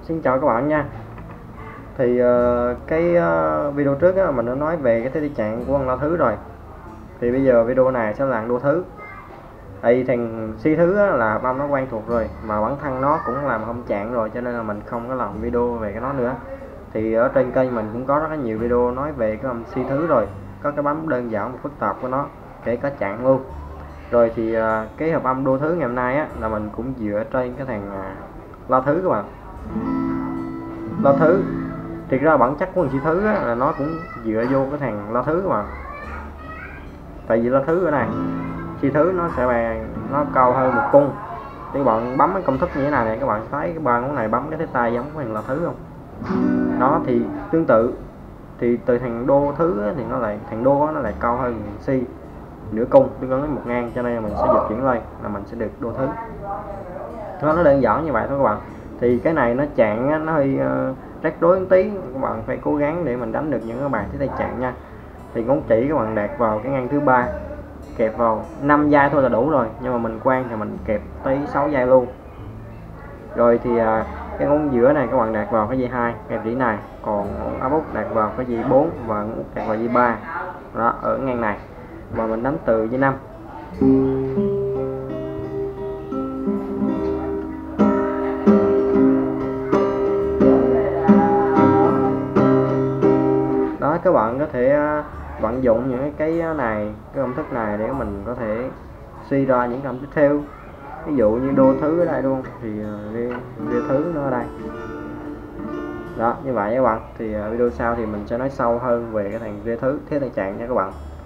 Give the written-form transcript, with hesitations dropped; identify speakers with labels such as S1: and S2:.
S1: Xin chào các bạn nha. Thì video trước á, mình đã nói về cái thế đi trạng của con La Thứ rồi. Thì bây giờ video này sẽ là đô thứ. Tại vì thằng Si Thứ á, là hợp âm nó quen thuộc rồi, mà bản thân nó cũng làm không trạng rồi, cho nên là mình không có làm video về cái nó nữa. Thì ở trên kênh mình cũng có rất là nhiều video nói về cái âm Si Thứ rồi, có cái bấm đơn giản và phức tạp của nó, kể cả trạng luôn. Rồi thì cái hợp âm đô thứ ngày hôm nay á, là mình cũng dựa trên cái thằng La Thứ các bạn. La Thứ thiệt ra bản chất của thằng Si Thứ á, là nó cũng dựa vô cái thằng La Thứ các bạn. Tại vì La Thứ ở này, Si Thứ nó sẽ nó cao hơn một cung. Thì các bạn bấm cái công thức như thế này này, các bạn thấy cái ba ngón này bấm cái thế tay giống với thằng La Thứ không? Nó thì tương tự, thì từ thằng đô thứ á, thì nó lại thằng đô nó lại cao hơn thằng Si nửa cung, tương ứng với 1 ngang, cho nên là mình sẽ dịch chuyển lên là mình sẽ được đô thứ. Nó đơn giản như vậy thôi các bạn. Thì cái này nó chạng á, nó hơi rắc rối một tí, các bạn phải cố gắng để mình đánh được những cái bài thứ tay chạng nha. Thì ngón chỉ các bạn đạt vào cái ngang thứ ba, kẹp vào 5 giai thôi là đủ rồi, nhưng mà mình quan thì mình kẹp tới 6 giai luôn. Rồi thì cái ngón giữa này các bạn đạt vào cái dây 2 kẹp đĩ này, còn áp út đạt vào cái dây 4 và ngón út đạt vào dây 3 đó, ở ngang này, và mình đánh từ dây 5. Đó, các bạn có thể vận dụng những cái này, cái công thức này để mình có thể suy ra những công tiếp theo. Ví dụ như đô thứ ở đây luôn, thì rê thứ nó ở đây. Đó, như vậy các bạn. Thì video sau thì mình sẽ nói sâu hơn về cái thằng rê thứ thế tay trạng nha các bạn.